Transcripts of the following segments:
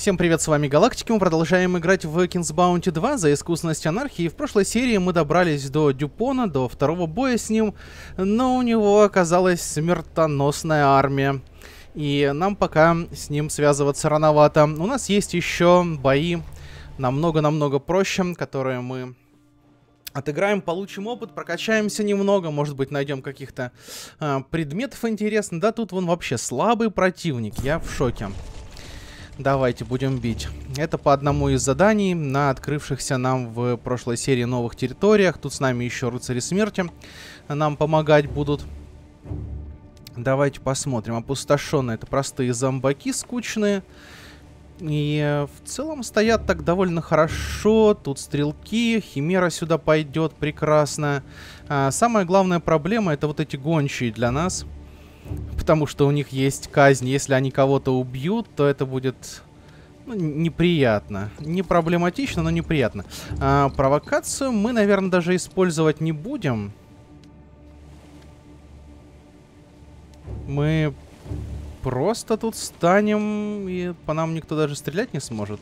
Всем привет, с вами Галактики, мы продолжаем играть в King's Bounty 2 за искусственность анархии. В прошлой серии мы добрались до Дюпона, до второго боя с ним, но у него оказалась смертоносная армия. И нам пока с ним связываться рановато. У нас есть еще бои намного-намного проще, которые мы отыграем, получим опыт, прокачаемся немного, может быть, найдем каких-то предметов интересных. Да, тут вон вообще слабый противник, я в шоке. Давайте будем бить. Это по одному из заданий на открывшихся нам в прошлой серии новых территориях. Тут с нами еще рыцари смерти нам помогать будут. Давайте посмотрим. Опустошенные — это простые зомбаки скучные. И в целом стоят так довольно хорошо. Тут стрелки, химера сюда пойдет прекрасно. Самая главная проблема — это вот эти гончие для нас. Потому что у них есть казнь. Если они кого-то убьют, то это будет неприятно. Не проблематично, но неприятно. Провокацию мы, наверное, даже использовать не будем. Мы просто тут станем, и по нам никто даже стрелять не сможет.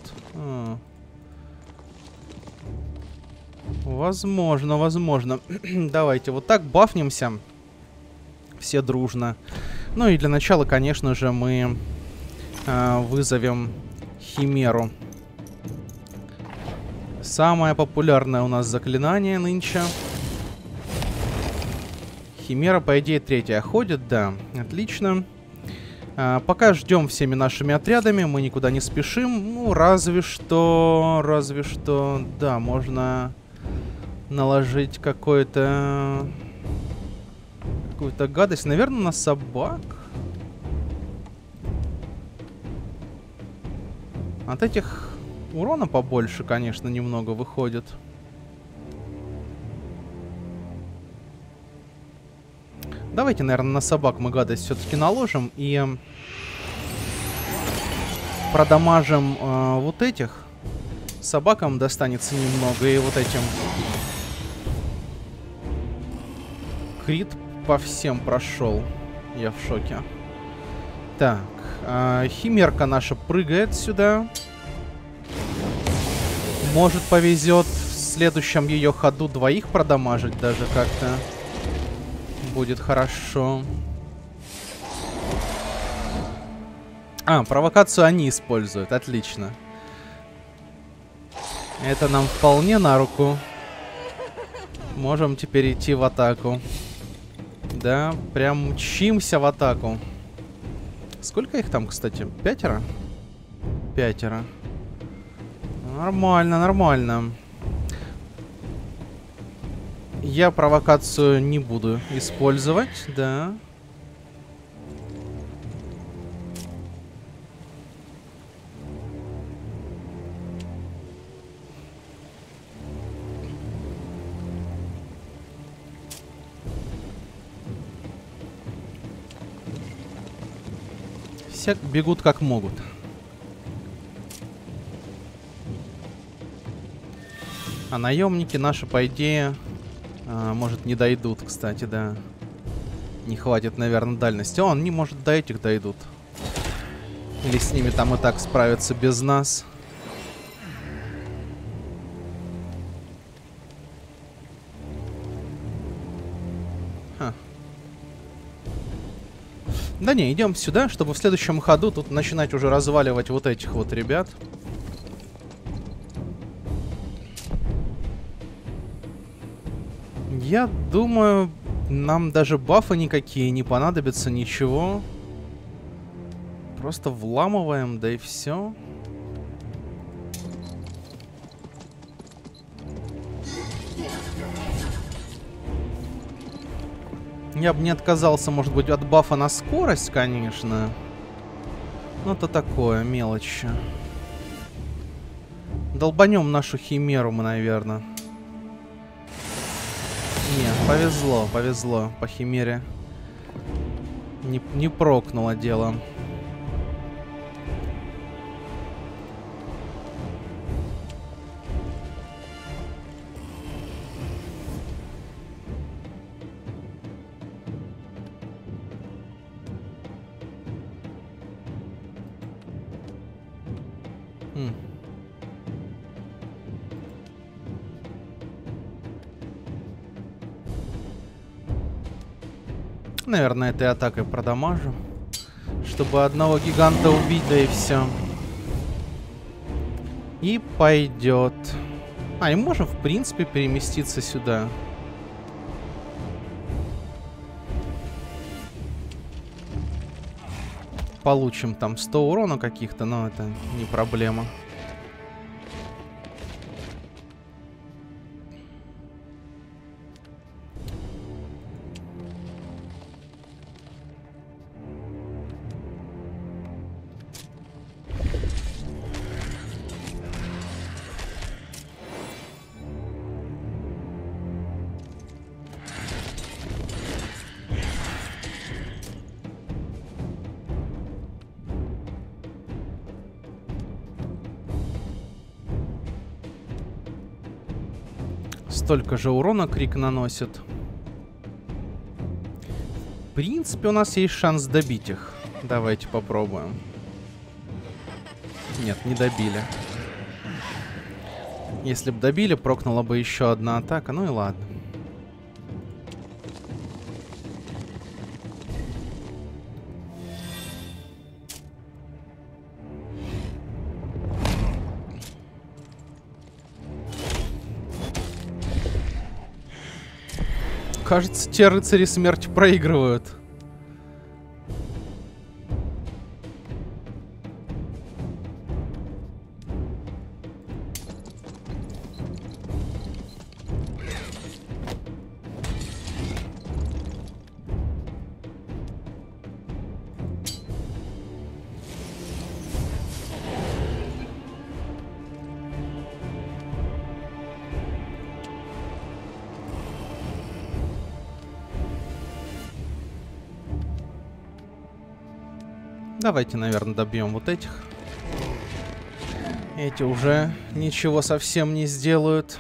Возможно, возможно. Давайте вот так бафнемся. Все дружно. Ну и для начала, конечно же, мы вызовем химеру. Самое популярное у нас заклинание нынче. Химера, по идее, третья ходит, да. Отлично. Пока ждем всеми нашими отрядами, мы никуда не спешим. Ну, разве что, да, можно наложить какую-то гадость, наверное, на собак. От этих урона побольше, конечно, немного выходит. Давайте, наверное, на собак мы гадость все-таки наложим и продамажим вот этих. Собакам достанется немного, и вот этим. Крит по всем прошел. Я в шоке. Так, химерка наша прыгает сюда. Может, повезет в следующем ее ходу двоих продамажить даже как-то. Будет хорошо. Провокацию они используют. Отлично. Это нам вполне на руку. Можем теперь идти в атаку. Да, прям мчимся в атаку. Сколько их там, кстати? 5? 5. Нормально, нормально. Я провокацию не буду использовать, да. Все бегут как могут. А наемники наши, по идее, может, не дойдут, кстати, да. Не хватит, наверное, дальности. Они, может, до этих дойдут. Или с ними там и так справятся без нас. Да не, идем сюда, чтобы в следующем ходу тут начинать уже разваливать вот этих вот ребят. Я думаю, нам даже бафы никакие не понадобятся, ничего. Просто вламываем, да и все. Я бы не отказался, может быть, от бафа на скорость, конечно. Но это такое, мелочь. Долбанем нашу химеру мы, наверное. Не, повезло, повезло по химере. Не прокнуло дело. Наверное, этой атакой продамажу. Чтобы одного гиганта убить, да и все. И пойдет. И можем, в принципе, переместиться сюда. Получим там 100 урона каких-то, но это не проблема. Столько же урона Крик наносит. В принципе, у нас есть шанс добить их. Давайте попробуем. Нет, не добили. Если бы добили, прокнула бы еще одна атака. Ну и ладно. Кажется, те рыцари смерти проигрывают. Давайте, наверное, добьем вот этих. Эти уже ничего совсем не сделают.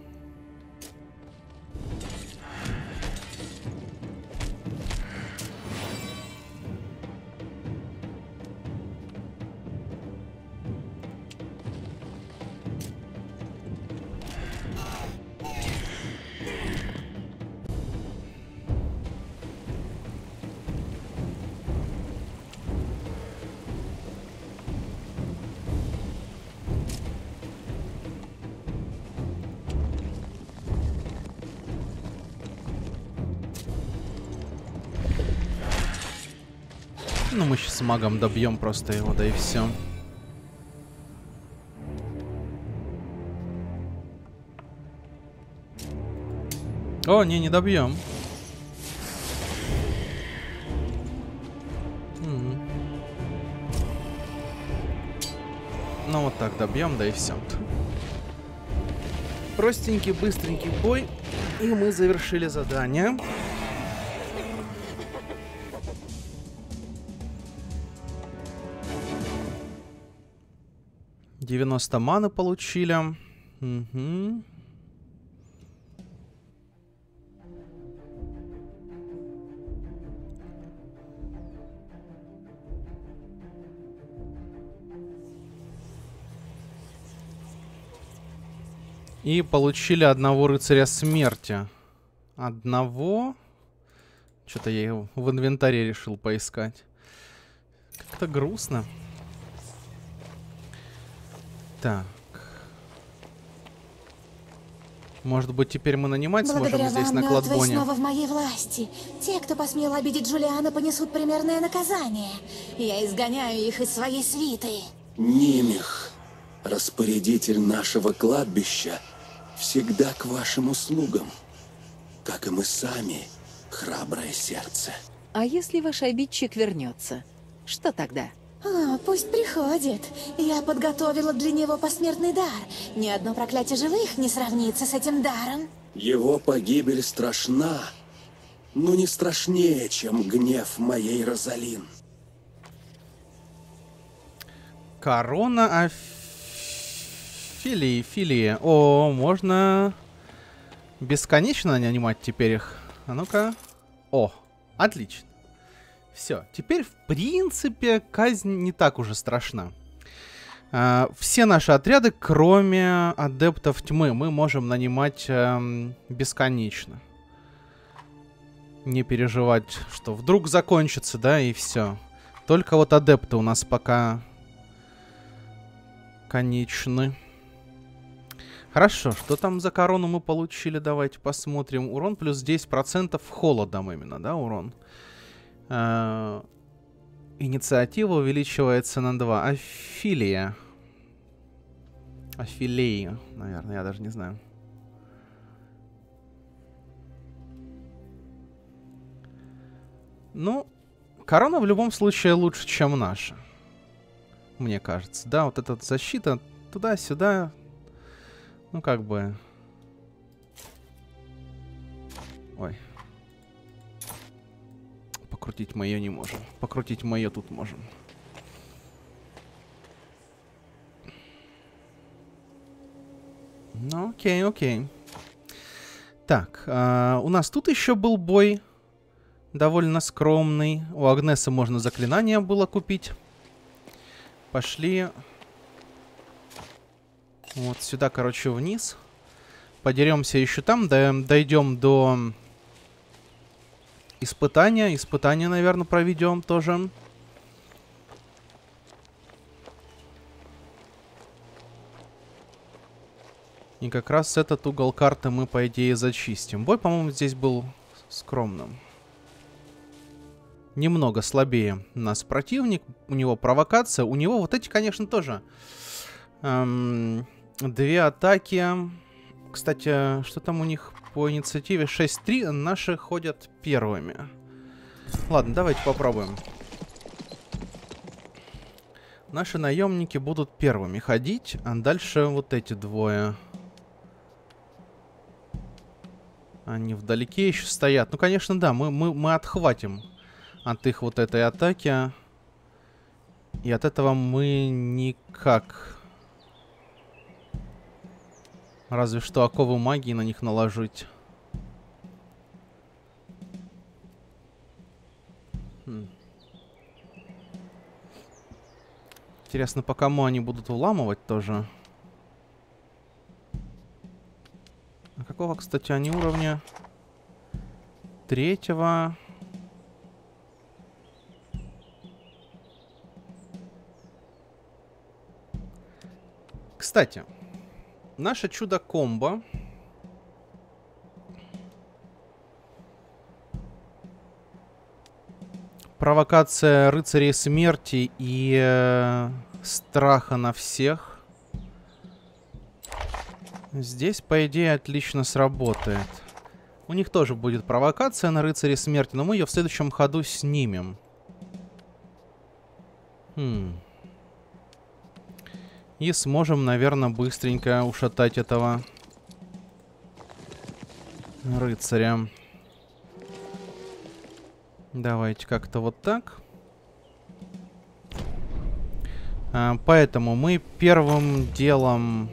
Ну, мы сейчас с магом добьем просто его, да и все. О, не добьем. Ну, вот так добьем, да и все. Простенький, быстренький бой. И мы завершили задание. $90 маны получили. Угу. И получили одного рыцаря смерти. Одного. Что-то я его в инвентаре решил поискать. Как-то грустно. Так. Может быть, теперь мы нанимать сможем здесь на кладбоне? Снова в моей власти. Те, кто посмел обидеть Джулиана, понесут примерное наказание. Я изгоняю их из своей свиты. Нимих, распорядитель нашего кладбища, всегда к вашим услугам. Как и мы сами, храброе сердце. А если ваш обидчик вернется, что тогда? Пусть приходит. Я подготовила для него посмертный дар. Ни одно проклятие живых не сравнится с этим даром. Его погибель страшна, но не страшнее, чем гнев моей Розалин. Корона филии. О, можно бесконечно нанимать теперь их. А ну-ка. О, отлично. Все, теперь, в принципе, казнь не так уже страшна. Все наши отряды, кроме адептов тьмы, мы можем нанимать бесконечно. Не переживать, что вдруг закончится, да, и все. Только вот адепты у нас пока конечны. Хорошо, что там за корону мы получили? Давайте посмотрим. Урон плюс 10% холодом именно, да, урон. Инициатива увеличивается на 2. Афилия. Афилии, наверное, я даже не знаю. Ну, корона в любом случае лучше, чем наша. Мне кажется. Да, вот эта защита туда-сюда. Ну, как бы... Ой. Покрутить мы ее не можем. Покрутить мы ее тут можем. Ну, окей, окей. Так, у нас тут еще был бой. Довольно скромный. У Агнесы можно заклинание было купить. Пошли... Вот сюда, короче, вниз. Подеремся еще там. Дойдем до испытания. Испытание, наверное, проведем тоже. И как раз этот угол карты мы, по идее, зачистим. Бой, по-моему, здесь был скромным. Немного слабее нас противник. У него провокация. У него вот эти, конечно, тоже... Две атаки. Кстати, что там у них по инициативе? 6-3. Наши ходят первыми. Ладно, давайте попробуем. Наши наемники будут первыми ходить, а дальше вот эти двое. Они вдалеке еще стоят. Ну, конечно, да, мы отхватим от их вот этой атаки. И от этого мы никак... Разве что оковы магии на них наложить. Интересно, по кому они будут уламывать тоже. А какого, кстати, они уровня? 3-го. Кстати, наше чудо-комбо. Провокация рыцарей смерти и страха на всех. Здесь, по идее, отлично сработает. У них тоже будет провокация на рыцарей смерти, но мы ее в следующем ходу снимем. И сможем, наверное, быстренько ушатать этого рыцаря. Давайте как-то вот так. Поэтому мы первым делом...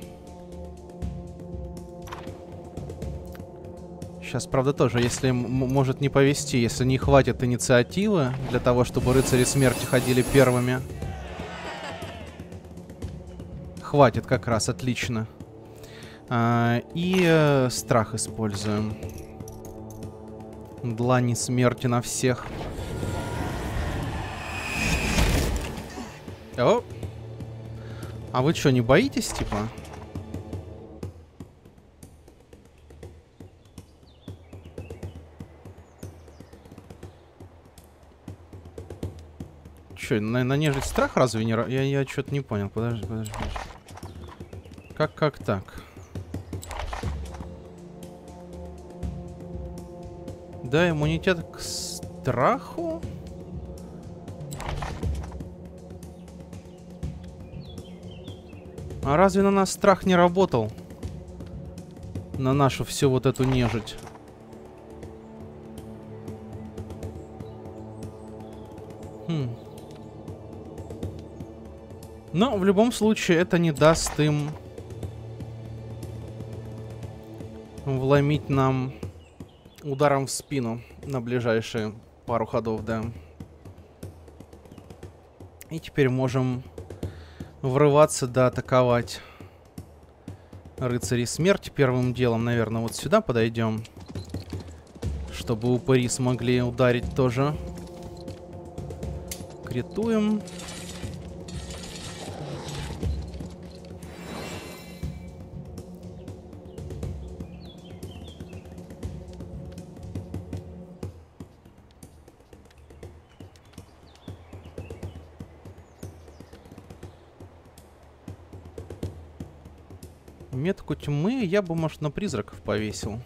Сейчас, правда, тоже, если может не повезти, если не хватит инициативы для того, чтобы рыцари смерти ходили первыми. Хватит как раз, отлично. И страх используем. Длани смерти на всех. О! А вы что, не боитесь, типа? Че, на нежить страх разве не... Я что-то не понял. Подожди. Как так? Да, иммунитет к страху? А разве на нас страх не работал? На нашу всю вот эту нежить. Но в любом случае это не даст им вломить нам ударом в спину на ближайшие пару ходов, да. И теперь можем врываться, да, атаковать. Рыцари смерти первым делом, наверное, вот сюда подойдем. Чтобы упыри смогли ударить тоже. Критуем. Метку тьмы я бы, может, на призраков повесил.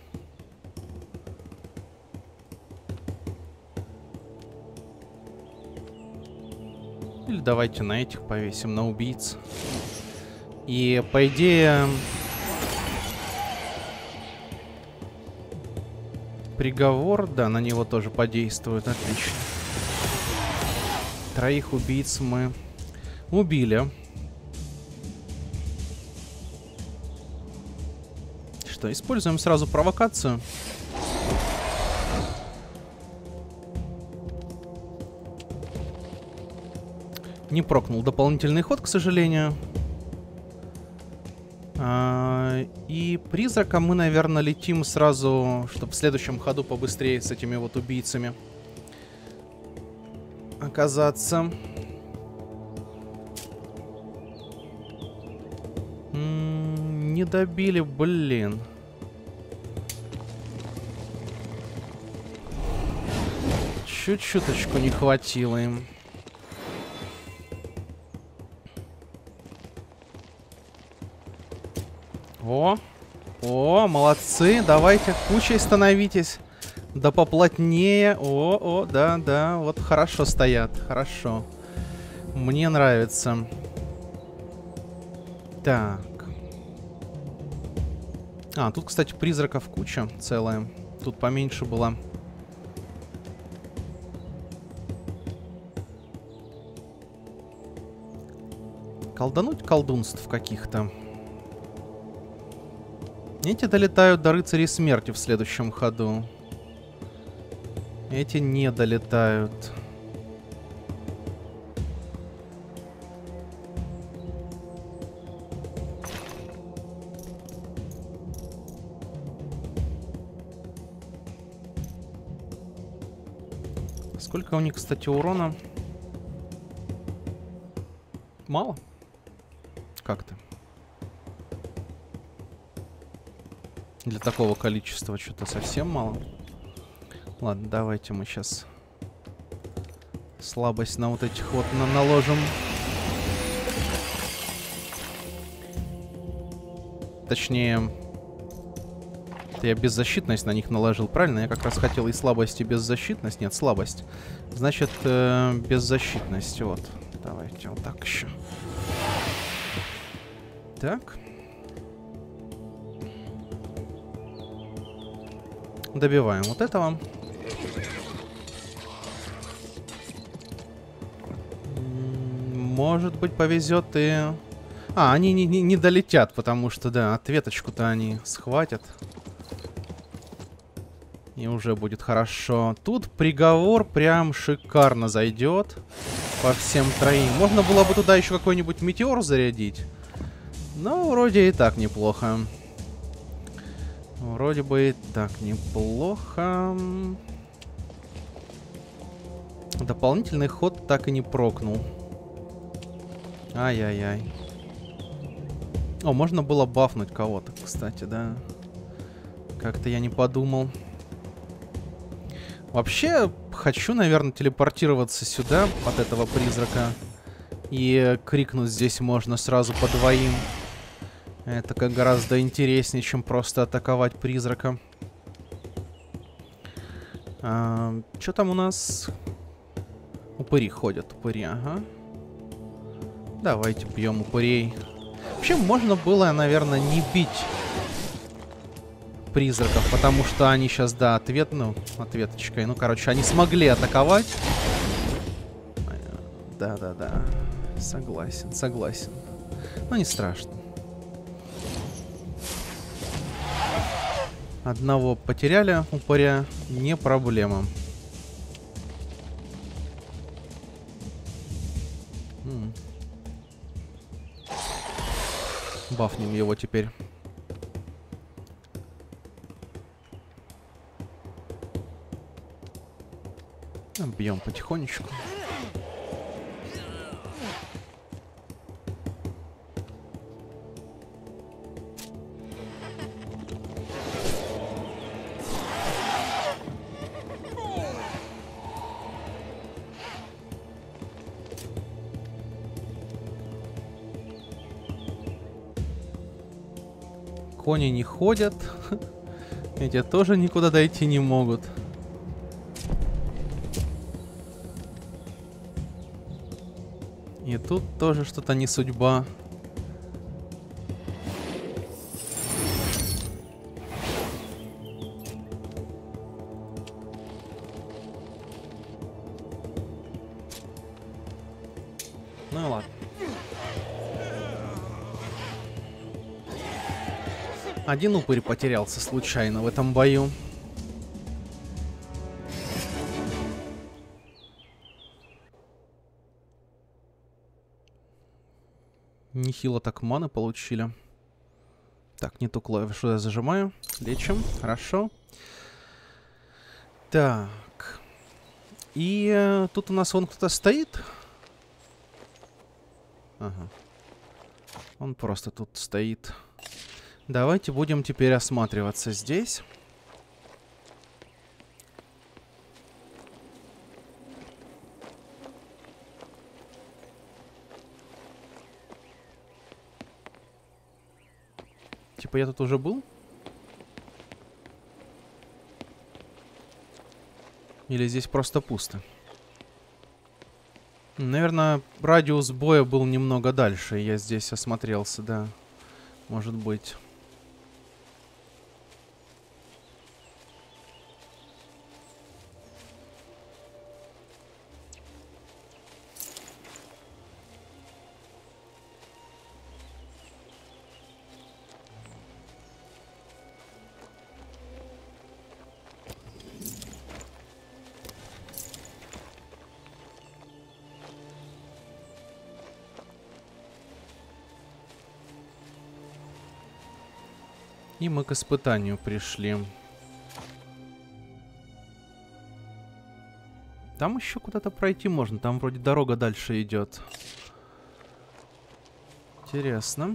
Или давайте на этих повесим, на убийц. И, по идее... Приговор, да, на него тоже подействует. Отлично. Троих убийц мы убили. Что, используем сразу провокацию. Не прокнул дополнительный ход, к сожалению. И призраком мы, наверное, летим сразу, чтобы в следующем ходу побыстрее с этими вот убийцами оказаться. Не добили, блин. Чуть-чуточку не хватило им. О, молодцы. Давайте кучей становитесь. Да поплотнее. О, да, вот хорошо стоят. Хорошо. Мне нравится. Так. Тут, кстати, призраков куча целая. Тут поменьше было. Колдануть колдунств каких-то. Эти долетают до рыцарей смерти в следующем ходу. Эти не долетают. Сколько у них, кстати, урона? Мало? Как-то. Для такого количества что-то совсем мало. Ладно, давайте мы сейчас слабость на вот этих вот наложим. Точнее, я беззащитность на них наложил, правильно? Я как раз хотел и слабость, и беззащитность. Нет, слабость. Значит, беззащитность. Вот. Давайте вот так еще. Так. Добиваем вот этого. Может быть, повезет и... они не долетят, потому что, да, ответочку-то они схватят. И уже будет хорошо. Тут приговор прям шикарно зайдет по всем троим. Можно было бы туда еще какой-нибудь метеор зарядить. Но вроде и так неплохо. Вроде бы и так неплохо. Дополнительный ход так и не прокнул. Ай-яй-яй. О, можно было бафнуть кого-то, кстати, да. Как-то я не подумал. Вообще, хочу, наверное, телепортироваться сюда от этого призрака. И крикнуть здесь можно сразу по двоим. Это как гораздо интереснее, чем просто атаковать призрака. Что там у нас? Упыри ходят, упыри, ага. Давайте бьем упырей. Вообще, можно было, наверное, не бить призраков, потому что они сейчас, да, ответочкой. Ну, короче, они смогли атаковать. Да. Согласен. Но не страшно. Одного потеряли, упыря, не проблема. Бафнем его теперь. Бьем потихонечку. Кони не ходят. Эти тоже никуда дойти не могут. И тут тоже что-то не судьба. Ну и ладно. Один упырь потерялся случайно в этом бою. Нехило так маны получили. Так, не ту клавишу я зажимаю. Лечим. Хорошо. Так. И тут у нас вон кто-то стоит. Ага. Он просто тут стоит. Давайте будем теперь осматриваться здесь. Типа я тут уже был? Или здесь просто пусто? Наверное, радиус боя был немного дальше. И я здесь осмотрелся, да. Может быть. И мы к испытанию пришли. Там еще куда-то пройти можно. Там вроде дорога дальше идет. Интересно.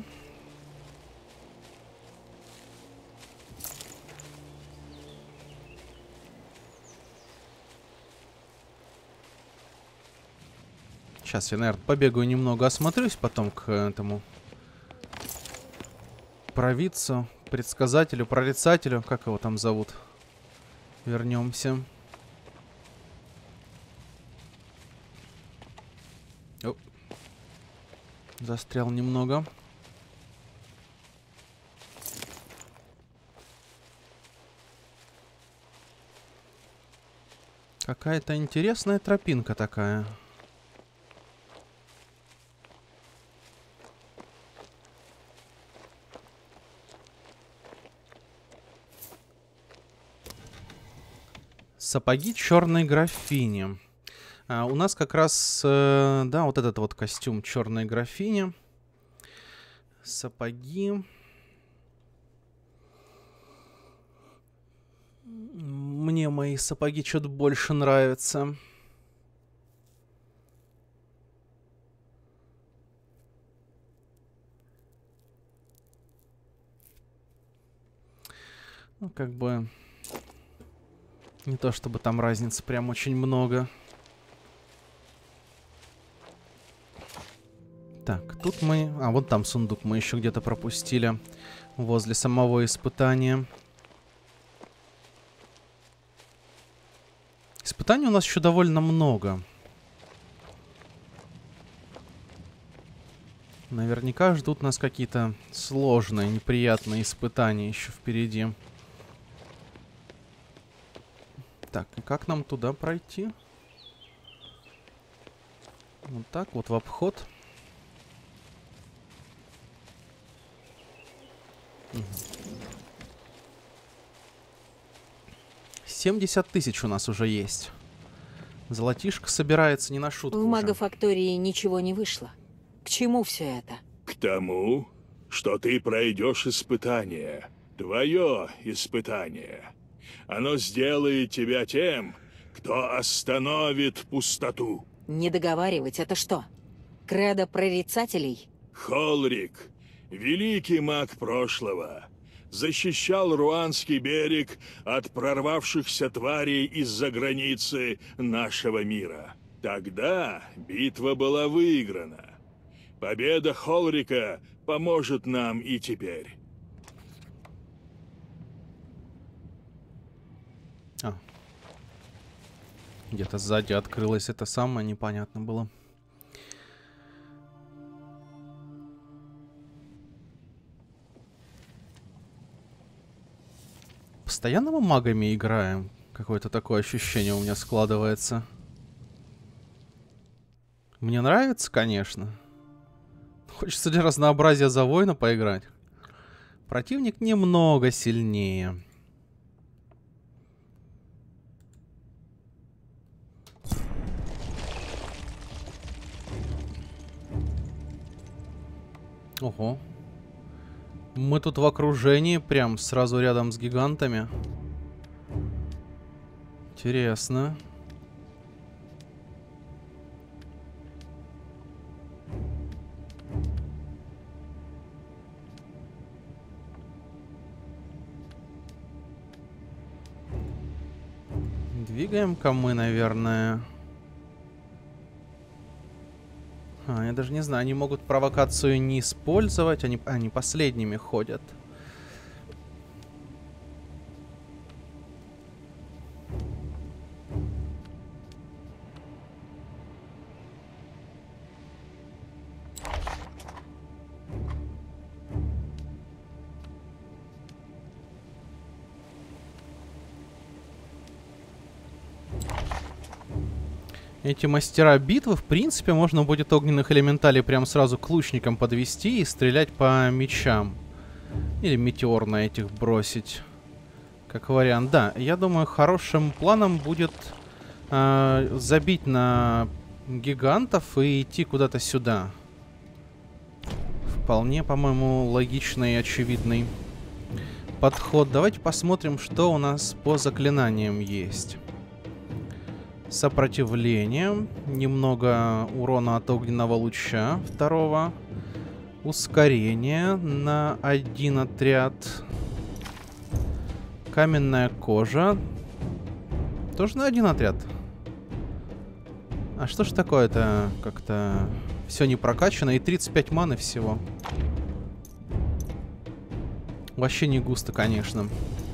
Сейчас я, наверное, побегаю немного, осмотрюсь, потом к этому провидцу, предсказателю, прорицателю, как его там зовут. Вернемся. О. Застрял немного. Какая-то интересная тропинка такая. Сапоги черной графини. У нас как раз, да, вот этот вот костюм черной графини. Сапоги. Мне мои сапоги что-то больше нравятся. Ну, как бы... Не то чтобы там разницы прям очень много. Так, тут мы... А, вот там сундук мы еще где-то пропустили. Возле самого испытания. Испытаний у нас еще довольно много. Наверняка ждут нас какие-то сложные, неприятные испытания еще впереди. Так, и как нам туда пройти? Вот так вот в обход. 70 тысяч у нас уже есть. Золотишко собирается не на шутку. В уже. магофактории ничего не вышло. К чему все это? К тому, что ты пройдешь испытание. Твое испытание. Оно сделает тебя тем, кто остановит пустоту. Не договаривать, это что? Кредо прорицателей? Холрик, великий маг прошлого, защищал Руанский берег от прорвавшихся тварей из-за границы нашего мира. Тогда битва была выиграна. Победа Холрика поможет нам и теперь. Где-то сзади открылось это самое, непонятно было. Постоянно мы магами играем. Какое-то такое ощущение у меня складывается. Мне нравится, конечно. Хочется для разнообразия за воина поиграть. Противник немного сильнее. Ого. Мы тут в окружении, прям сразу рядом с гигантами. Интересно. Двигаем-ка мы, наверное. Я даже не знаю, они могут провокацию не использовать, они последними ходят. Эти мастера битвы, в принципе, можно будет огненных элементалей прям сразу к лучникам подвести и стрелять по мечам. Или метеор на этих бросить. Как вариант. Да, я думаю, хорошим планом будет забить на гигантов и идти куда-то сюда. Вполне, по-моему, логичный и очевидный подход. Давайте посмотрим, что у нас по заклинаниям есть. Сопротивление. Немного урона от огненного луча. Второго. Ускорение на 1 отряд. Каменная кожа. Тоже на 1 отряд. А что ж такое-то? Как-то все не прокачано. И 35 маны всего. Вообще не густо, конечно.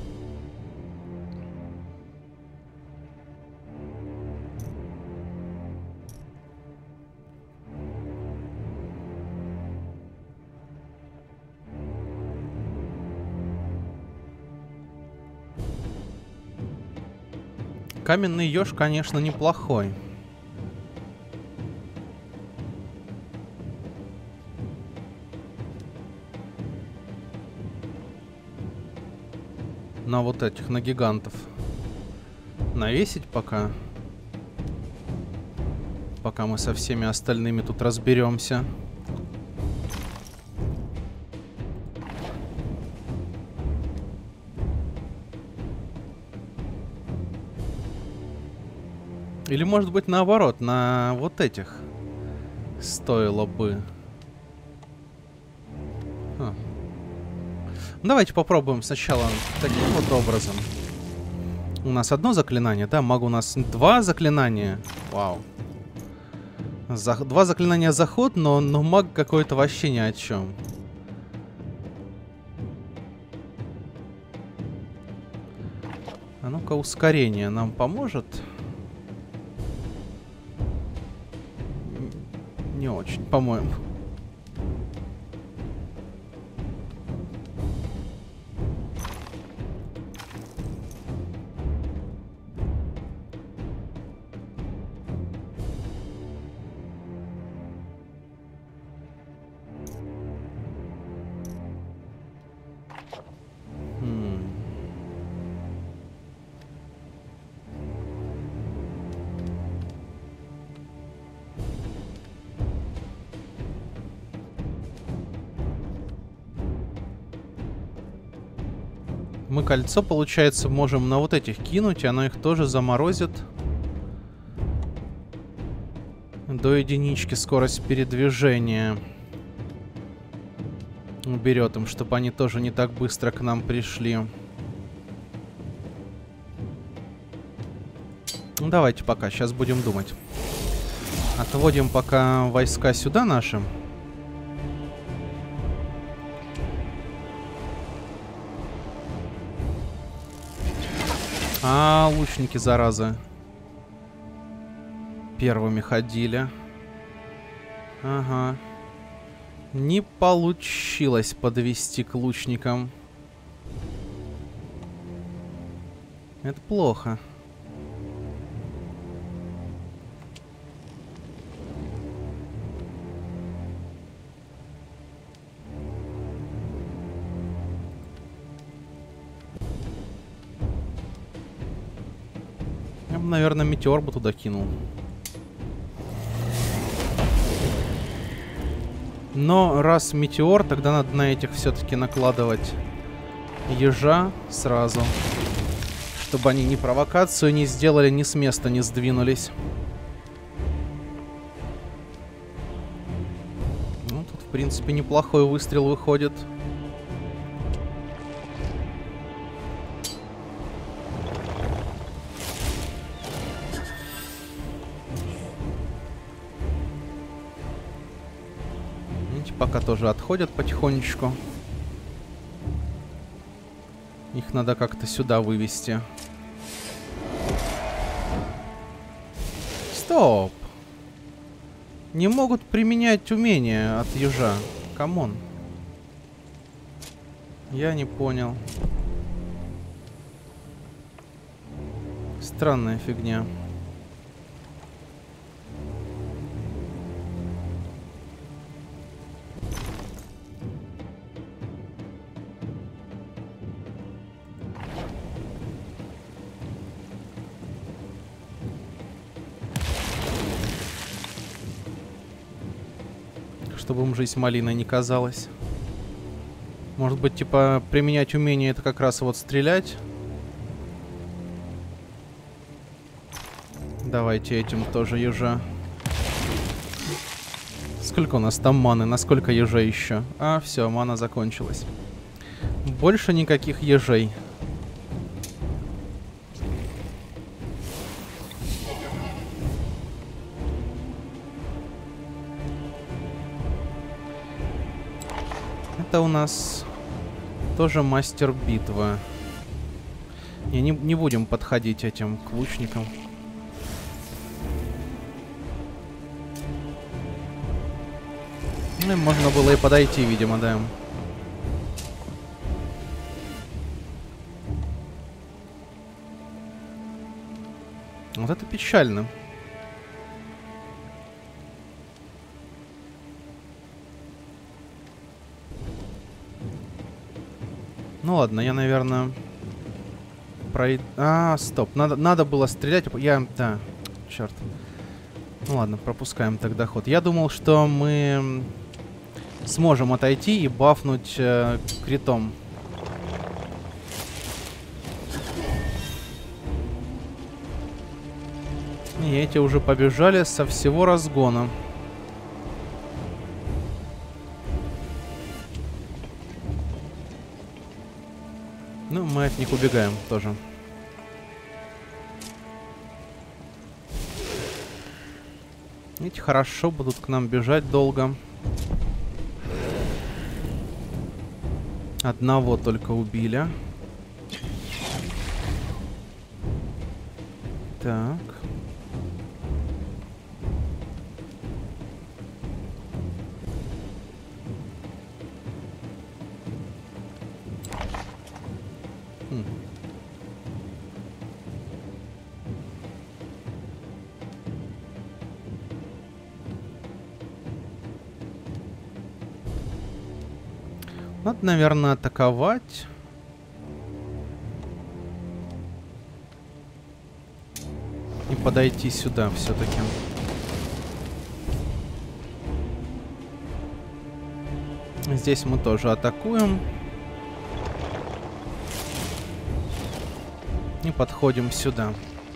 Каменный еж, конечно, неплохой. На вот этих, на гигантов. Навесить пока. Пока мы со всеми остальными тут разберемся. Или, может быть, наоборот, на вот этих стоило бы. Давайте попробуем сначала таким вот образом. У нас одно заклинание, да? Маг у нас 2 заклинания. Вау. 2 заклинания заход, но маг какой-то вообще ни о чем. А ну-ка, ускорение нам поможет? Не очень, по-моему. Мы кольцо, получается, можем на вот этих кинуть, и оно их тоже заморозит. До единички скорость передвижения. Уберет им, чтобы они тоже не так быстро к нам пришли. Ну, давайте пока, сейчас будем думать. Отводим пока войска сюда наши. А, лучники, зараза. Первыми ходили. Ага. Не получилось подвести к лучникам. Это плохо. Я бы, наверное, метеор бы туда кинул. Но раз метеор, тогда надо на этих все-таки накладывать ежа сразу. Чтобы они ни провокацию не сделали, ни с места не сдвинулись. Ну, тут, в принципе, неплохой выстрел выходит. Пока тоже отходят потихонечку. Их надо как-то сюда вывести. Стоп! Не могут применять умения от ежа. Камон. Я не понял. Странная фигня. Чтобы им жизнь малиной не казалась. Может быть, типа, применять умение это как раз вот стрелять. Давайте этим тоже ежа. Сколько у нас там маны? Насколько ежей еще? А, все, мана закончилась. Больше никаких ежей. Это у нас тоже мастер битвы. Не будем подходить этим к лучникам. Ну, можно было и подойти, видимо, да. Вот это печально. Ну ладно, я, наверное, пройду... А, стоп, надо было стрелять. Да, черт. Ну ладно, пропускаем тогда ход. Я думал, что мы сможем отойти и бафнуть критом. И эти уже побежали со всего разгона. Ну, мы от них убегаем тоже. Эти хорошо будут к нам бежать долго. Одного только убили. Так. Надо, наверное, атаковать. И подойти сюда все-таки. Здесь мы тоже атакуем. И подходим сюда.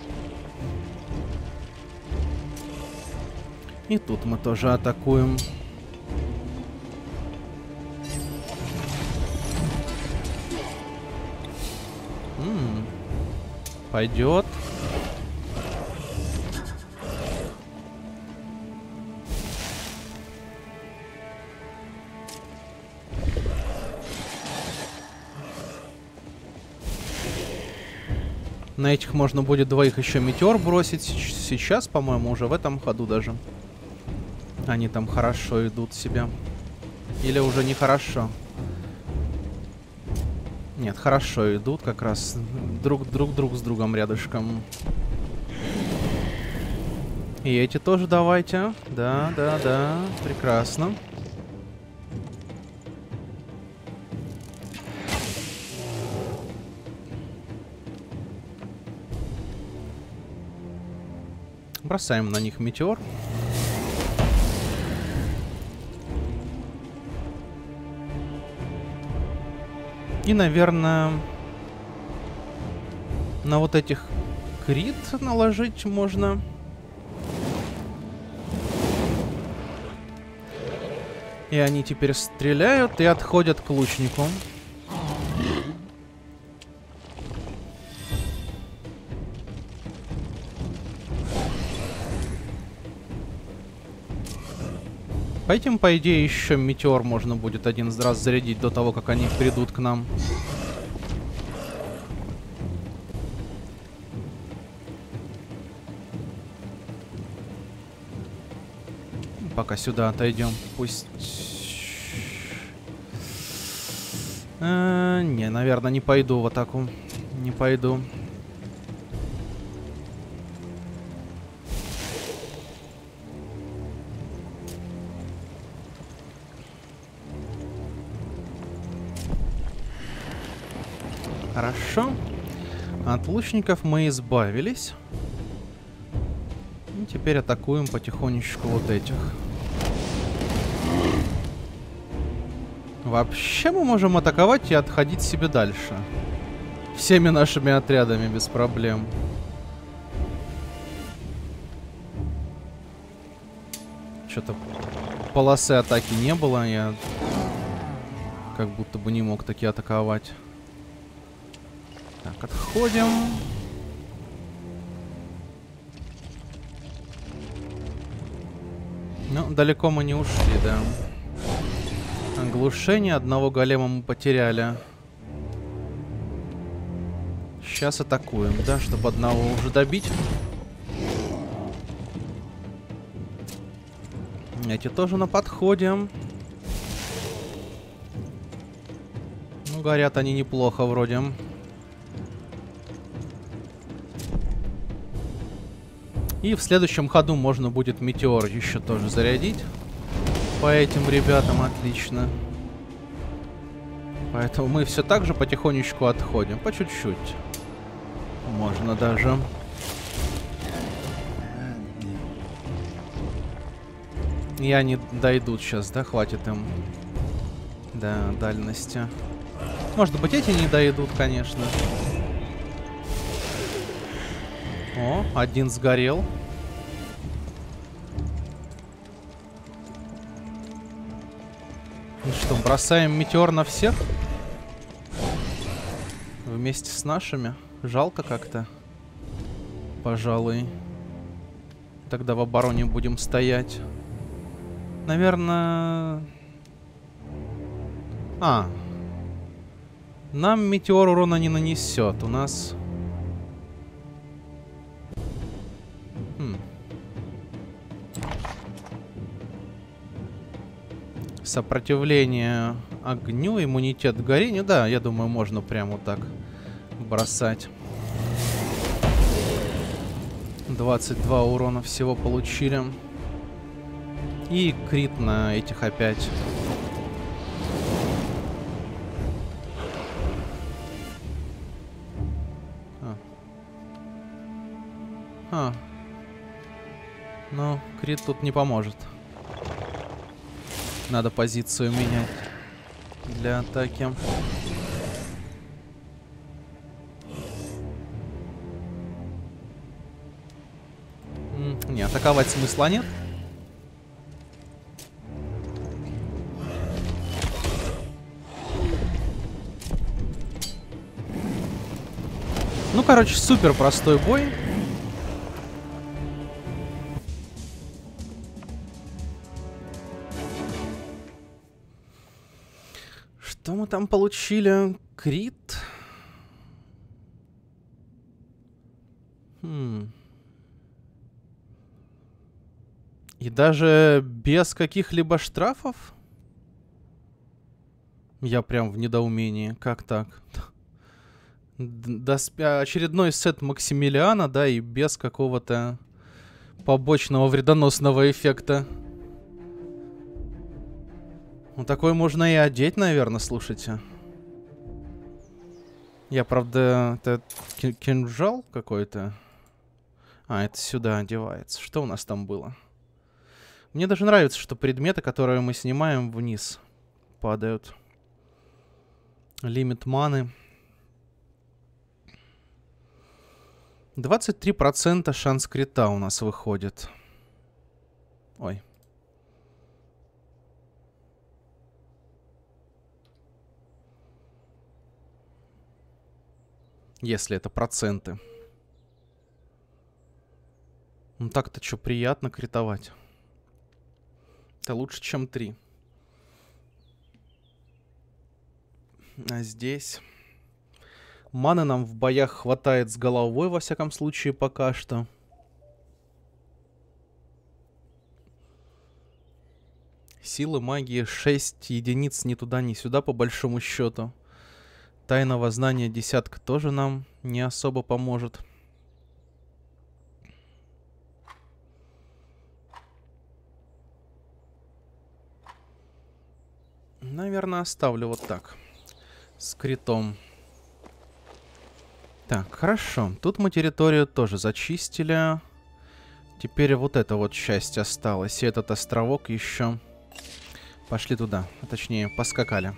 И тут мы тоже атакуем. Пойдет. На этих можно будет двоих еще метеор бросить. Сейчас, по-моему, уже в этом ходу даже. Они там хорошо идут себя. Или уже нехорошо. Нет, хорошо идут как раз. Друг с другом рядышком. И эти тоже давайте. Да. Прекрасно. Бросаем на них метеор. И, наверное, на вот этих крит наложить можно. И они теперь стреляют и отходят к лучнику. По этим, по идее, еще метеор можно будет один раз зарядить до того, как они придут к нам. Пока сюда отойдем. Пусть... не, наверное, не пойду в атаку. Не пойду. Хорошо. От лучников мы избавились. И теперь атакуем потихонечку вот этих. Вообще мы можем атаковать и отходить себе дальше. Всеми нашими отрядами без проблем. Что-то полосы атаки не было. Я как будто бы не мог таки атаковать. Так, отходим. Ну, далеко мы не ушли, да. Оглушение одного голема мы потеряли. Сейчас атакуем, да, чтобы одного уже добить. Эти тоже на подходе. Ну, горят они неплохо вроде. И в следующем ходу можно будет метеор еще тоже зарядить. По этим ребятам отлично. Поэтому мы все так же потихонечку отходим. По чуть-чуть. Можно даже. И они дойдут сейчас, да? Хватит им. Да, дальности. Может быть, эти не дойдут, конечно. О, один сгорел. Ну что, бросаем метеор на всех? Вместе с нашими? Жалко как-то. Пожалуй. Тогда в обороне будем стоять. Наверное... Нам метеор урона не нанесет. У нас... Сопротивление огню, иммунитет к горению. Да, я думаю, можно прямо вот так бросать. 22 урона всего получили. И крит на этих опять. Ну, крит тут не поможет. Надо позицию менять для атаки. Атаковать смысла нет. Ну, короче, супер простой бой. Что мы там получили? Крит. И даже без каких-либо штрафов? Я прям в недоумении. Как так? Очередной сет Максимилиана, да, и без какого-то побочного вредоносного эффекта. Ну, такой можно и одеть, наверное, слушайте. Я, правда, это кинжал какой-то. А, это сюда одевается. Что у нас там было? Мне даже нравится, что предметы, которые мы снимаем, вниз падают. Лимит маны. 23% шанс крита у нас выходит. Ой. Если это проценты. Ну так-то что, приятно критовать. Это лучше, чем 3. А здесь... Маны нам в боях хватает с головой, во всяком случае, пока что. Силы магии 6 единиц ни туда, ни сюда, по большому счету. Тайного знания 10 тоже нам не особо поможет. Наверное, оставлю вот так. С критом. Так, хорошо. Тут мы территорию тоже зачистили. Теперь вот эта вот часть осталась. И этот островок еще. Пошли туда. А точнее, поскакали.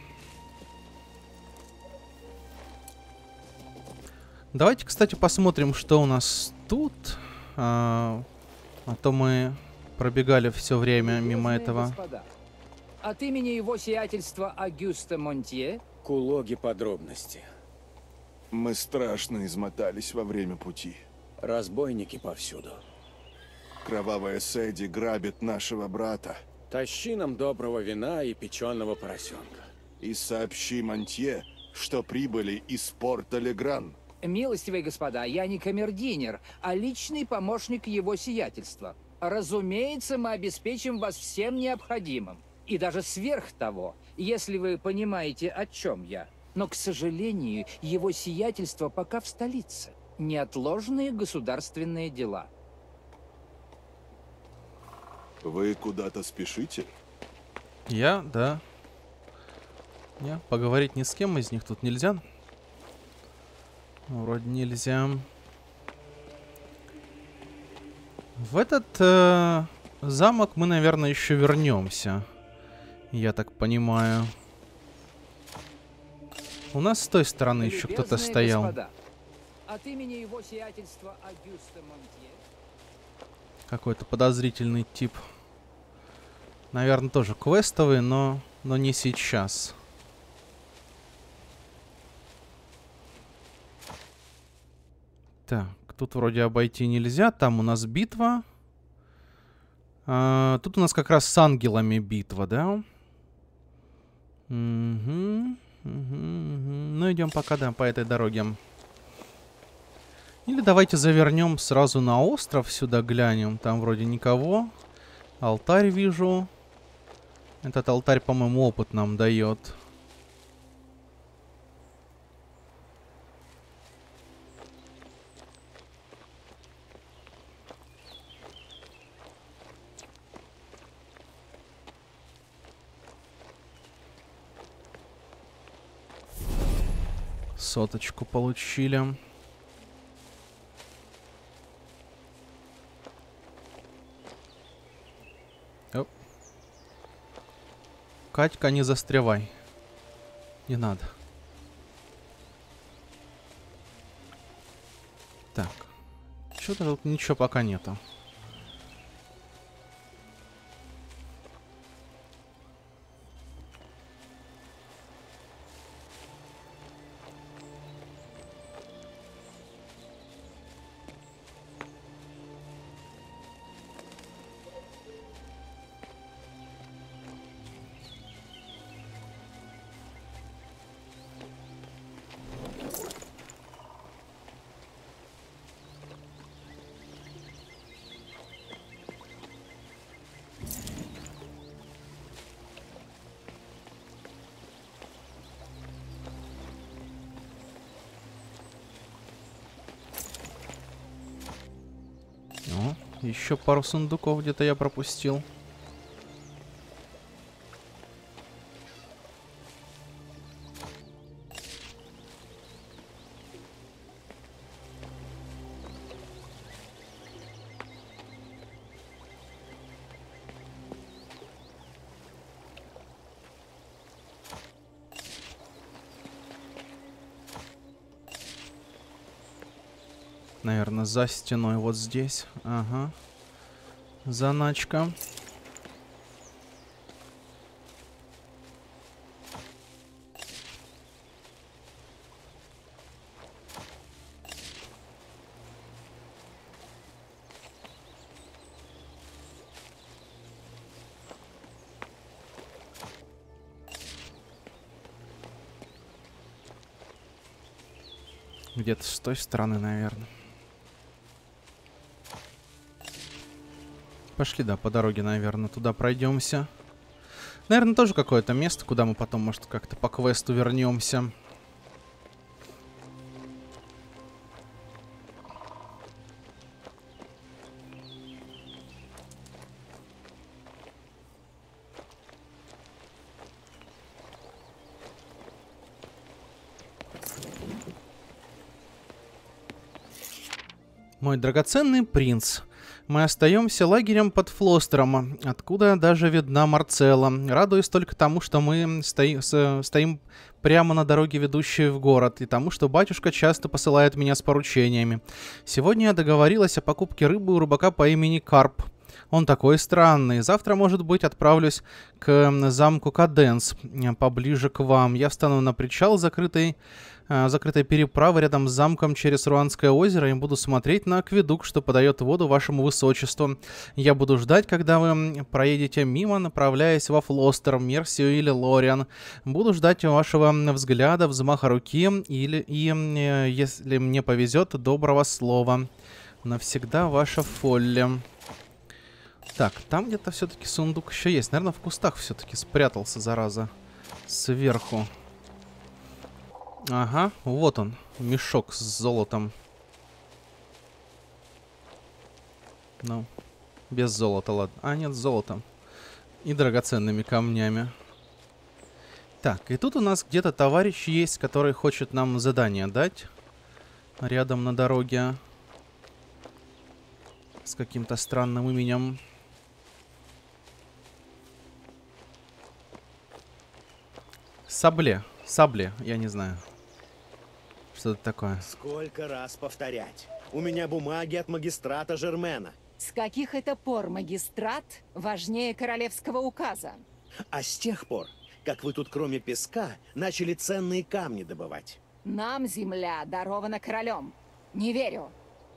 Давайте, кстати, посмотрим, что у нас тут. А то мы пробегали все время мимо этого. Господа, от имени его сиятельства Агюста Монтье К улоге подробности. Мы страшно измотались во время пути. Разбойники повсюду. Кровавая Сэдди грабит нашего брата. Тащи нам доброго вина и печеного поросенка. И сообщи Монтье, что прибыли из порта Легран. Милостивые господа, я не камердинер, а личный помощник его сиятельства. Разумеется, мы обеспечим вас всем необходимым. И даже сверх того, если вы понимаете, о чем я. Но, к сожалению, его сиятельство пока в столице. Неотложные государственные дела. Вы куда-то спешите? Я, да. Не, поговорить ни с кем из них тут нельзя. Вроде нельзя. В этот замок мы, наверное, еще вернемся. Я так понимаю. У нас с той стороны еще кто-то стоял. Господа, от имени его сиятельства Агюста Монтье. Какой-то подозрительный тип. Наверное, тоже квестовый, но не сейчас. Так, тут вроде обойти нельзя. Там у нас битва. Тут у нас как раз с ангелами битва, да? Угу. Ну, идем пока, да, по этой дороге. Или давайте завернем сразу на остров, сюда глянем. Там вроде никого. Алтарь вижу. Этот алтарь, по-моему, опыт нам дает. Соточку получили. Оп. Катька, не застревай. Не надо. Так. Что-то тут ничего пока нету. Еще пару сундуков где-то я пропустил. Наверное, за стеной вот здесь. Ага. Заначка. Где-то с той стороны, наверное. Пошли, да, по дороге, наверное, туда пройдемся. Наверное, тоже какое-то место, куда мы потом, может, как-то по квесту вернемся. Мой драгоценный принц. Мы остаемся лагерем под Флостером, откуда даже видна Марцелла. Радуюсь только тому, что мы стоим прямо на дороге, ведущей в город, и тому, что батюшка часто посылает меня с поручениями. Сегодня я договорилась о покупке рыбы у рыбака по имени Карп. Он такой странный. Завтра, может быть, отправлюсь к замку Каденс, поближе к вам. Я встану на причал закрытой переправы рядом с замком через Руанское озеро и буду смотреть на акведук, что подает воду вашему высочеству. Я буду ждать, когда вы проедете мимо, направляясь во Флостер, Мерсию или Лориан. Буду ждать вашего взгляда, взмаха руки или, если мне повезет, доброго слова. Навсегда ваша Фолли. Так, там где-то все-таки сундук еще есть. Наверное, в кустах все-таки спрятался, зараза. Сверху. Ага, вот он. Мешок с золотом. Ну, без золота, ладно. А, нет, с золотом. И драгоценными камнями. Так, и тут у нас где-то товарищ есть, который хочет нам задание дать. Рядом на дороге. С каким-то странным именем. Сабле, я не знаю. Что это такое? Сколько раз повторять? У меня бумаги от магистрата Жермена. С каких это пор магистрат важнее королевского указа? А с тех пор, как вы тут кроме песка начали ценные камни добывать. Нам земля дарована королем. Не верю.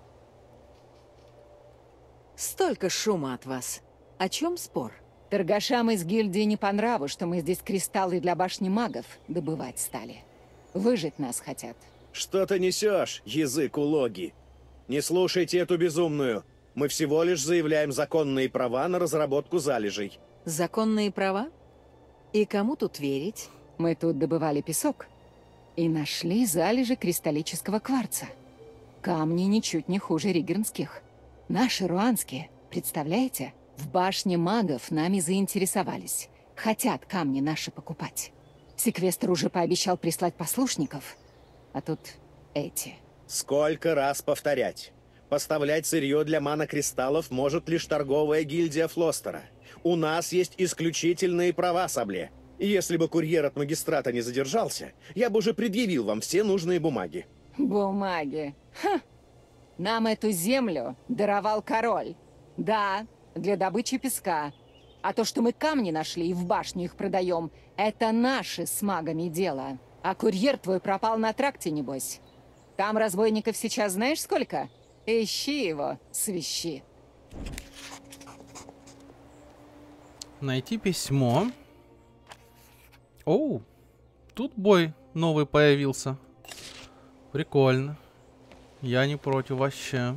Столько шума от вас. О чем спор? Торгашам из гильдии не по нраву, что мы здесь кристаллы для башни магов добывать стали. Выжить нас хотят. Что ты несешь, язык улоги? Не слушайте эту безумную. Мы всего лишь заявляем законные права на разработку залежей. Законные права? И кому тут верить? Мы тут добывали песок и нашли залежи кристаллического кварца. Камни ничуть не хуже ригернских. Наши руанские, представляете? В башне магов нами заинтересовались. Хотят камни наши покупать. Секвестр уже пообещал прислать послушников. А тут эти. Сколько раз повторять? Поставлять сырье для манокристаллов может лишь торговая гильдия Флостера. У нас есть исключительные права, Сабле. И если бы курьер от магистрата не задержался, я бы уже предъявил вам все нужные бумаги. Бумаги. Ха! Нам эту землю даровал король. Да, для добычи песка. А то, что мы камни нашли и в башню их продаем, это наше с магами дело. А курьер твой пропал на тракте, небось. Там разбойников сейчас знаешь сколько? Ищи его, свищи. Найти письмо. Оу, тут бой новый появился. Прикольно. Я не против вообще.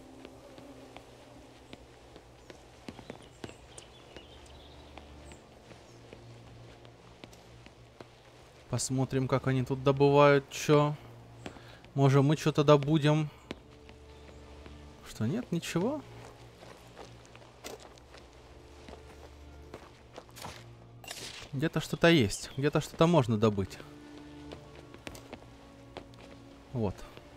Посмотрим, как они тут добывают, чё. Может, мы что-то добудем. Что, нет, ничего? Где-то что-то есть. Где-то что-то можно добыть. Вот.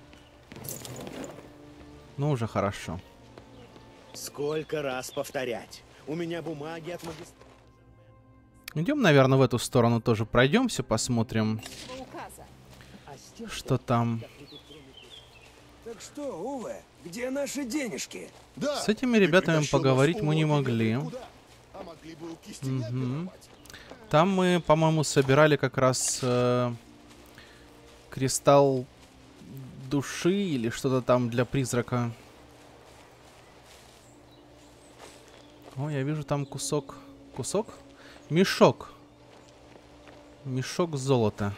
Ну, уже хорошо. Сколько раз повторять? У меня бумаги от магистра. Идем, наверное, в эту сторону тоже пройдемся, посмотрим, что там. Так что, Уве, где наши денежки? Да, С этими ты ребятами притащил поговорить нас мы не уводить могли. куда? А могли бы у кистеня пировать. Там мы, по-моему, собирали как раз кристалл души или что-то там для призрака. О, я вижу там кусок. Кусок? Мешок. Мешок золота.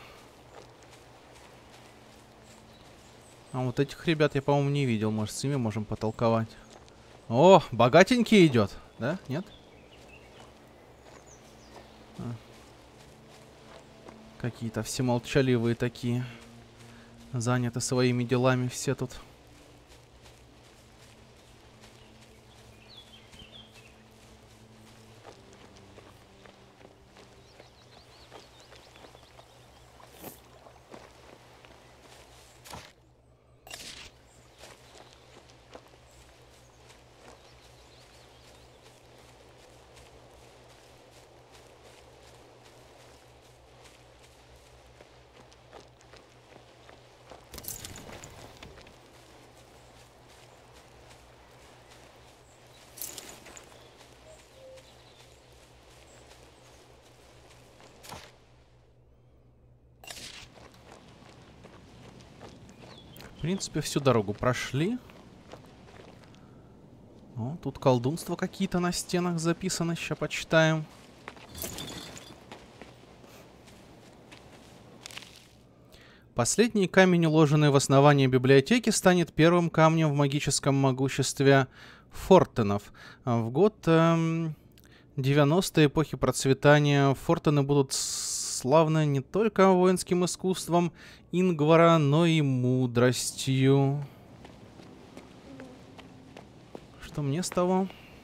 А вот этих ребят я, по-моему, не видел. Может, с ними можем потолковать. О, богатенький идет. Да? Нет? Какие-то все молчаливые такие. Заняты своими делами все тут. В принципе, всю дорогу прошли. О, тут колдунства какие-то на стенах записаны. Сейчас почитаем. Последний камень, уложенный в основание библиотеки, станет первым камнем в магическом могуществе Фортенов. В год 90-е эпохи процветания Фортены будут славны не только воинским искусством Ингвара, но и мудростью. Что мне с того?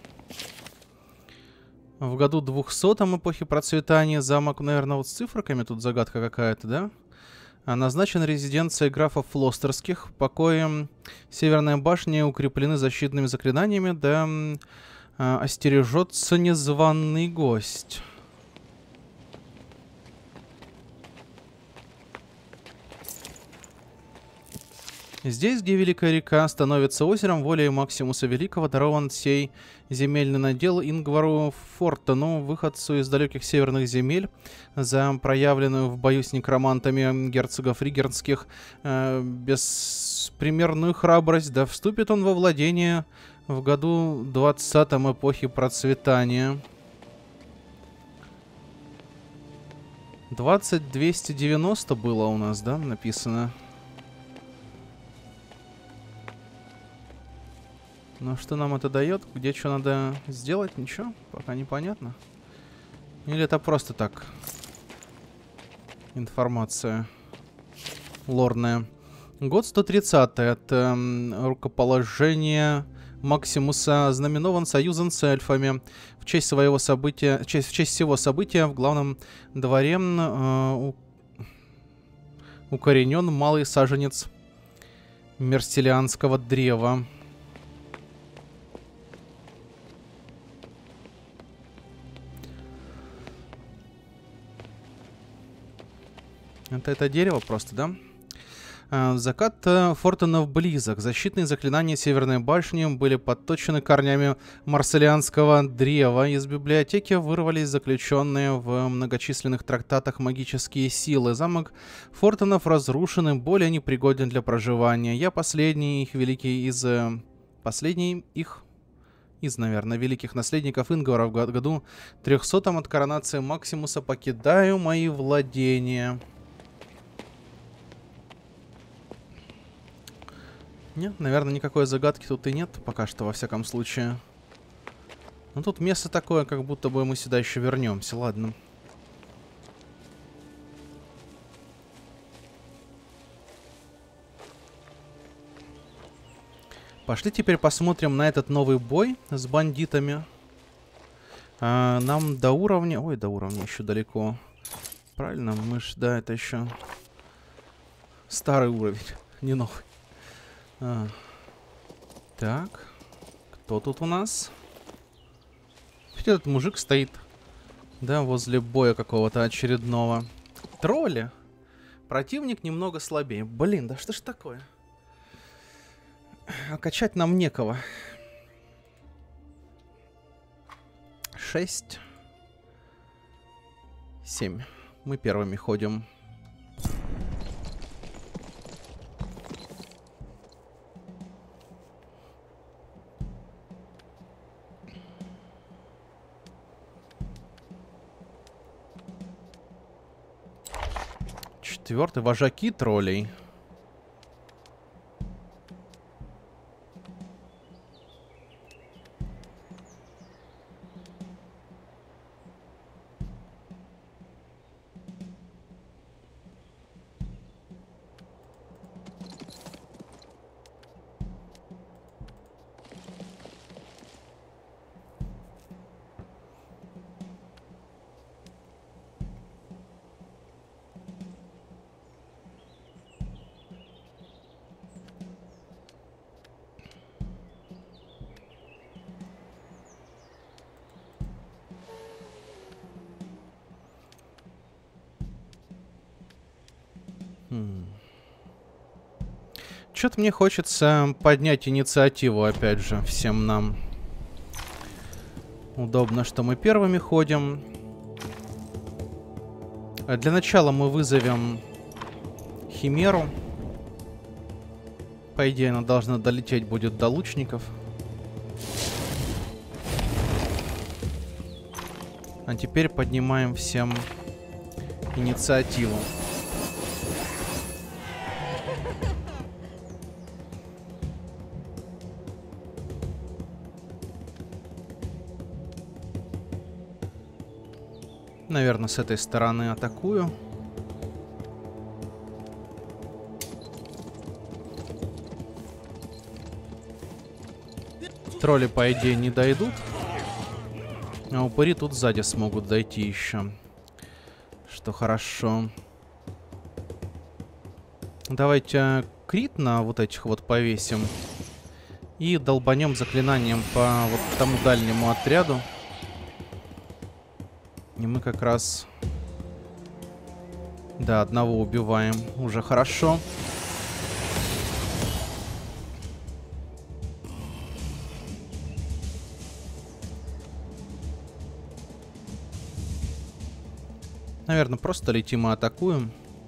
В году 200-м эпохи процветания замок, наверное, вот с цифрами, тут загадка какая-то, да? Назначена резиденцией графов Флостерских. Покои Северной башни укреплены защитными заклинаниями, да остережется незваный гость. Здесь, где Великая река становится озером, волей Максимуса Великого дарован сей земельный надел Ингвару Фортену, выходцу из далеких северных земель, за проявленную в бою с некромантами герцогов ригернских беспримерную храбрость, да вступит он во владение в году 20-м эпохи процветания. 20290 было у нас, да, написано. Но что нам это дает? Где что надо сделать? Ничего? Пока непонятно. Или это просто так? Информация лорная. Год 130 от рукоположения Максимуса знаменован союзом с эльфами. В честь своего события, в честь всего события в главном дворе укоренен малый саженец мерстелианского древа. Это дерево просто, да? Закат Фортенов близок. Защитные заклинания Северной башни были подточены корнями марселианского древа. Из библиотеки вырвались заключенные в многочисленных трактатах магические силы. Замок Фортенов разрушен и более непригоден для проживания. Я последний их великий из... наверное, великих наследников Ингвара в году 300-м от коронации Максимуса покидаю мои владения. Нет, наверное, никакой загадки тут и нет, пока что, во всяком случае. Но тут место такое, как будто бы мы сюда еще вернемся, ладно. Пошли теперь посмотрим на этот новый бой с бандитами. Нам до уровня... Ой, до уровня еще далеко. Правильно? Мы ж... Да, это еще старый уровень, не новый. Так. Кто тут у нас? Этот мужик стоит, да, возле боя какого-то очередного. Тролли. Противник немного слабее. Блин, да что ж такое? А качать нам некого. 6. 7. Мы первыми ходим. Четвертый. Вожаки троллей. Что-то мне хочется поднять инициативу, опять же, всем нам. Удобно, что мы первыми ходим. Для начала мы вызовем Химеру. По идее, она должна долететь будет до лучников. А теперь поднимаем всем инициативу. Наверное, с этой стороны атакую. Тролли, по идее, не дойдут. А упыри тут сзади смогут дойти еще. Что хорошо. Давайте крит на вот этих вот повесим. И долбанем заклинанием по вот тому дальнему отряду. И мы как раз... Да, одного убиваем. Уже хорошо. Наверное, просто летим и атакуем.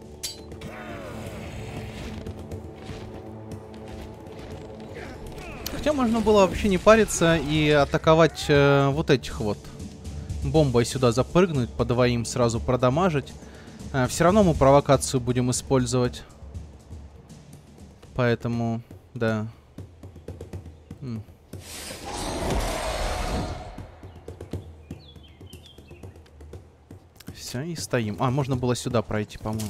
Хотя можно было вообще не париться и атаковать вот этих вот. Бомбой сюда запрыгнуть, по двоим сразу продамажить. Все равно мы провокацию будем использовать. Поэтому, да. Все, и стоим. А, можно было сюда пройти, по-моему.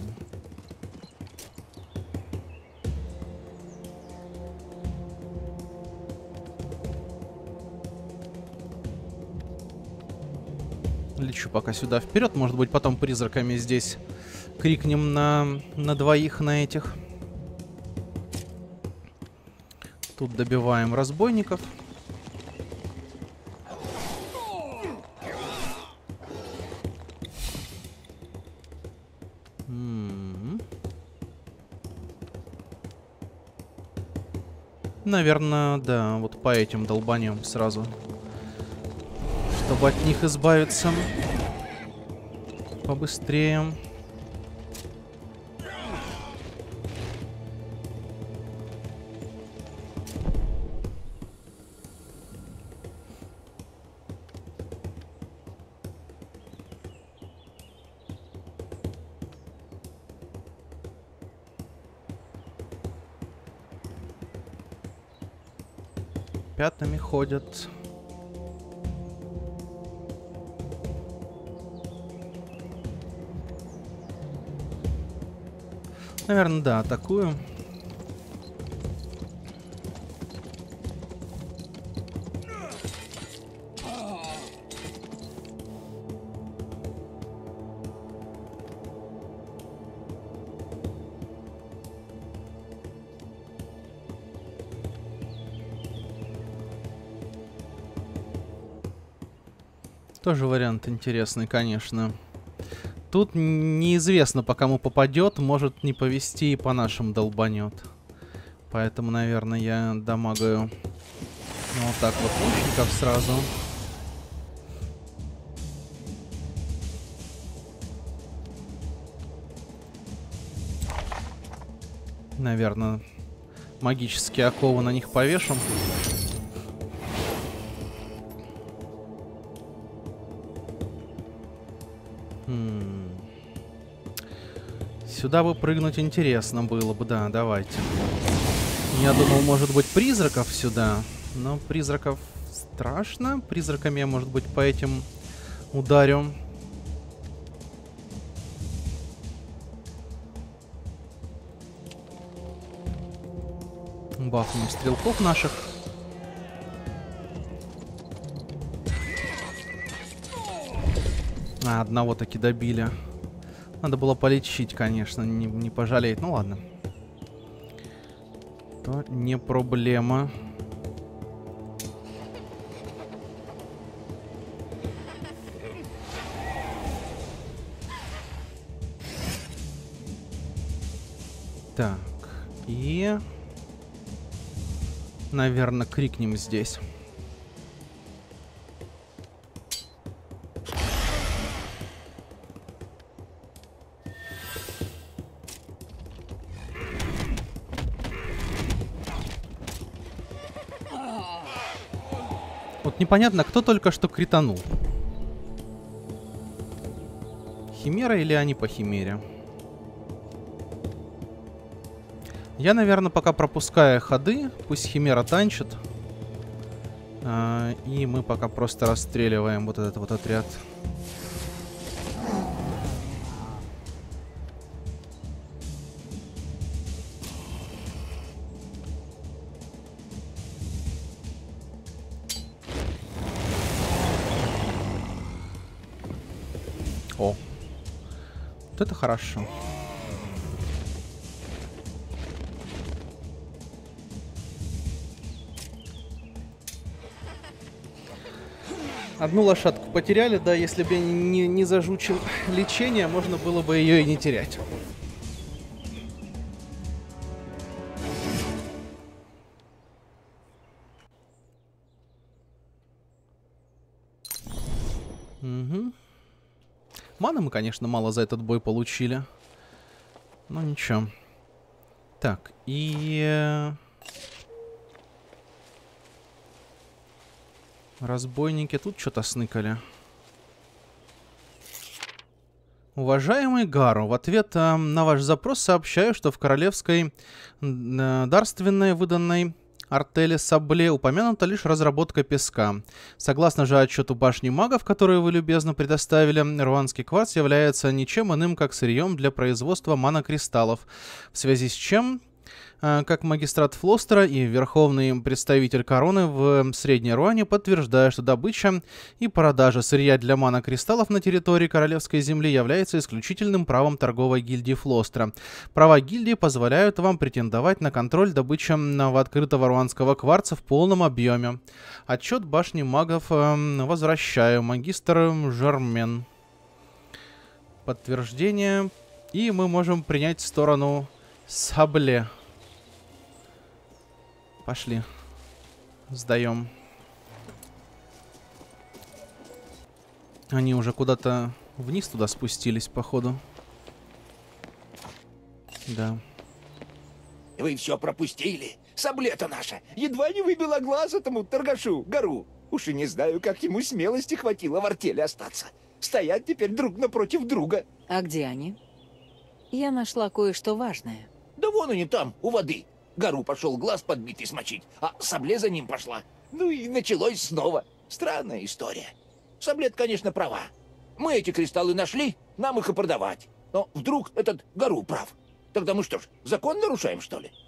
Лечу пока сюда вперед. Может быть, потом призраками здесь крикнем на двоих, на этих. Тут добиваем разбойников. Наверное, да, вот по этим долбанем сразу. Чтобы от них избавиться побыстрее. Пятнами ходят. Наверное, да, атакую. Тоже вариант интересный, конечно. Тут неизвестно, по кому попадет, может не повезти и по нашим долбанет. Поэтому, наверное, я дамагаю вот так вот лучников сразу. Наверное, магические оковы на них повешим. Сюда бы прыгнуть интересно было бы, да, давайте. Я думал, может быть, призраков сюда, но призраков страшно. Призраками я, может быть, по этим ударю. Бафнем стрелков наших. Одного таки добили. Надо было полечить, конечно, не пожалеть. Ну ладно. То не проблема. Так, и... наверное, крикнем здесь. Вот непонятно, кто только что кританул. Химера или они по химере? Я, наверное, пока пропускаю ходы. Пусть химера танчит. И мы пока просто расстреливаем вот этот вот отряд. О, вот это хорошо. Одну лошадку потеряли, да, если бы я не зажучил лечение, можно было бы ее и не терять. Угу. Маны мы, конечно, мало за этот бой получили. Но ничего. Так, и... разбойники тут что-то сныкали. Уважаемый Гару, в ответ на ваш запрос сообщаю, что в королевской дарственной выданной артели Сабле упомянута лишь разработка песка. Согласно же отчету башни магов, которую вы любезно предоставили, руанский кварц является ничем иным, как сырьем для производства манокристаллов, в связи с чем... как магистрат Флостера и верховный представитель короны в Средней Руане подтверждают, что добыча и продажа сырья для манокристаллов на территории Королевской земли является исключительным правом торговой гильдии Флостера. Права гильдии позволяют вам претендовать на контроль добычи открытого руанского кварца в полном объеме. Отчет башни магов возвращаю. Магистр Жермен. Подтверждение. И мы можем принять сторону Сабле. Пошли. Сдаем. Они уже куда-то вниз туда спустились, походу. Да. Вы все пропустили. Сабле-то наша едва не выбила глаз этому торгашу Гару. Уж и не знаю, как ему смелости хватило в артели остаться. Стоят теперь друг напротив друга. А где они? Я нашла кое-что важное. Да вон они там, у воды. Гару пошел глаз подбитый смочить, а Сабле за ним пошла. Ну и началось снова. Странная история. Саблет, конечно, права. Мы эти кристаллы нашли, нам их и продавать. Но вдруг этот Гару прав. Тогда мы что ж, закон нарушаем, что ли?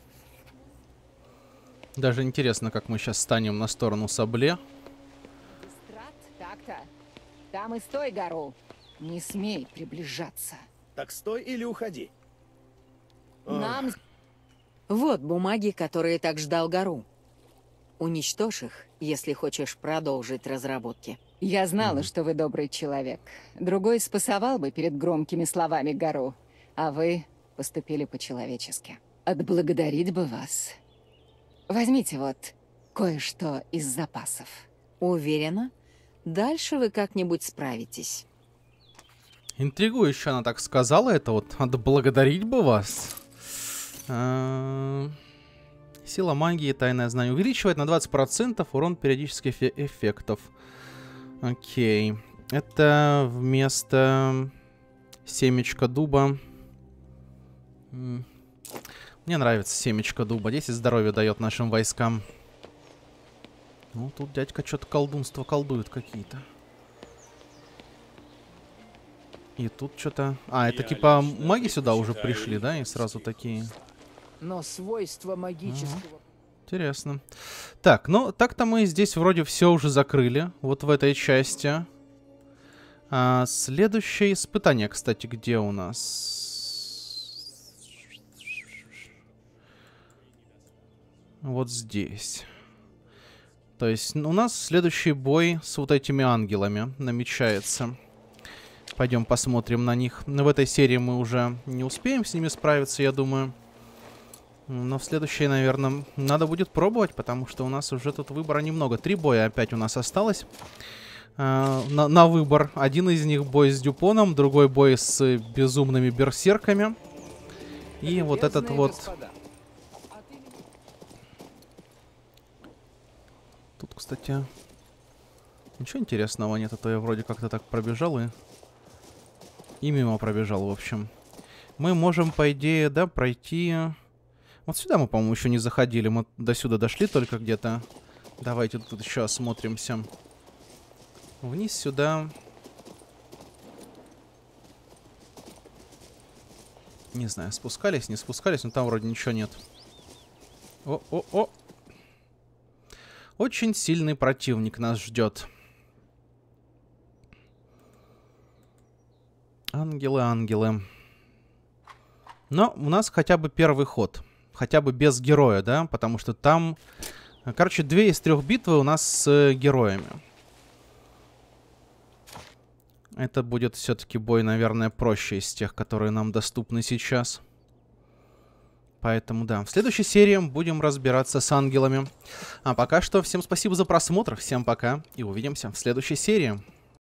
Даже интересно, как мы сейчас станем на сторону Сабле. Так-то. Там и стой, Гару. Не смей приближаться. Так стой или уходи. Нам... Вот бумаги, которые так ждал Гару. Уничтожь их, если хочешь продолжить разработки. Я знала, что вы добрый человек. Другой спасовал бы перед громкими словами гору, а вы поступили по-человечески. Отблагодарить бы вас. Возьмите вот кое-что из запасов. Уверена, дальше вы как-нибудь справитесь. Интригующе она так сказала. Это вот отблагодарить бы вас. Сила магии, тайное знание. Увеличивает на 20% урон периодических эффектов. Окей. Это вместо семечка дуба. Мне нравится семечко дуба. 10 здоровья дает нашим войскам. Ну, тут дядька что-то колдунство колдует какие-то. И тут что-то... А, это типа маги сюда уже пришли, да? И сразу такие... Но свойства магического... Интересно. Так, ну, так-то мы здесь вроде все уже закрыли. Вот в этой части. Следующее испытание, кстати, где у нас? Вот здесь. То есть у нас следующий бой с вот этими ангелами намечается. Пойдем посмотрим на них. В этой серии мы уже не успеем с ними справиться, я думаю. Но в следующей, наверное, надо будет пробовать, потому что у нас уже тут выбора немного. 3 боя опять у нас осталось на выбор. Один из них бой с Дюпоном, другой бой с безумными берсерками. И вот этот вот... Тут, кстати, ничего интересного нет, а то я вроде как-то так пробежал и мимо пробежал, в общем. Мы можем, по идее, да, пройти... Вот сюда мы, по-моему, еще не заходили. Мы до сюда дошли только где-то. Давайте тут еще осмотримся. Вниз сюда. Не знаю, спускались, не спускались, но там вроде ничего нет. О-о-о! Очень сильный противник нас ждет. Ангелы, ангелы. Но у нас хотя бы первый ход. Хотя бы без героя, да? Потому что там... Короче, 2 из 3 битвы у нас с героями. Это будет все-таки бой, наверное, проще из тех, которые нам доступны сейчас. Поэтому, да, в следующей серии будем разбираться с ангелами. А пока что всем спасибо за просмотр, всем пока и увидимся в следующей серии.